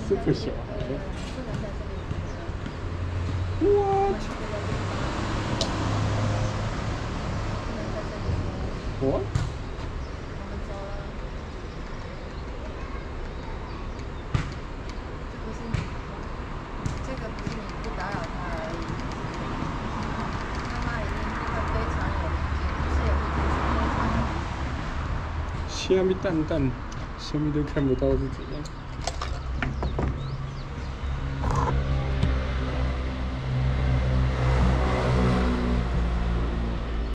这个小孩。What？ What？ 这个不是你不打扰他而已，妈妈一定会非常有理解，不是有意见，是非常有理解。 虾米蛋蛋，虾米都看不到是怎样？